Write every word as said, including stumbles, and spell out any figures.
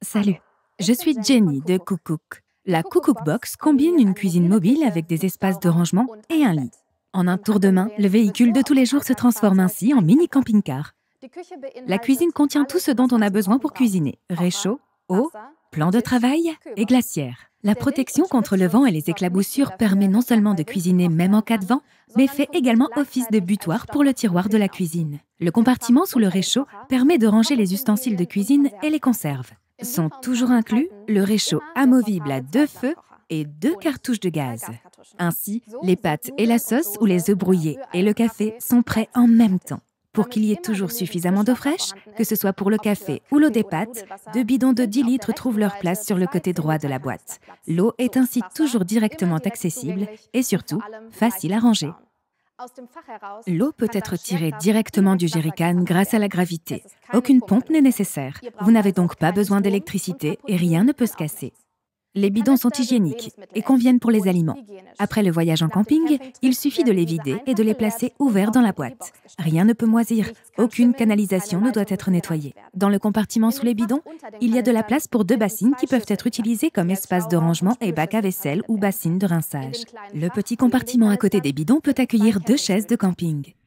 Salut, je suis Jenny de Cookcook. La Cookcook Box combine une cuisine mobile avec des espaces de rangement et un lit. En un tour de main, le véhicule de tous les jours se transforme ainsi en mini camping-car. La cuisine contient tout ce dont on a besoin pour cuisiner. Réchaud, eau, plan de travail et glacière. La protection contre le vent et les éclaboussures permet non seulement de cuisiner même en cas de vent, mais fait également office de butoir pour le tiroir de la cuisine. Le compartiment sous le réchaud permet de ranger les ustensiles de cuisine et les conserves. Sont toujours inclus le réchaud amovible à deux feux et deux cartouches de gaz. Ainsi, les pâtes et la sauce ou les œufs brouillés et le café sont prêts en même temps. Pour qu'il y ait toujours suffisamment d'eau fraîche, que ce soit pour le café ou l'eau des pâtes, deux bidons de dix litres trouvent leur place sur le côté droit de la boîte. L'eau est ainsi toujours directement accessible et surtout facile à ranger. L'eau peut être tirée directement du jerrycan grâce à la gravité. Aucune pompe n'est nécessaire. Vous n'avez donc pas besoin d'électricité et rien ne peut se casser. Les bidons sont hygiéniques et conviennent pour les aliments. Après le voyage en camping, il suffit de les vider et de les placer ouverts dans la boîte. Rien ne peut moisir, aucune canalisation ne doit être nettoyée. Dans le compartiment sous les bidons, il y a de la place pour deux bassines qui peuvent être utilisées comme espace de rangement et bac à vaisselle ou bassine de rinçage. Le petit compartiment à côté des bidons peut accueillir deux chaises de camping.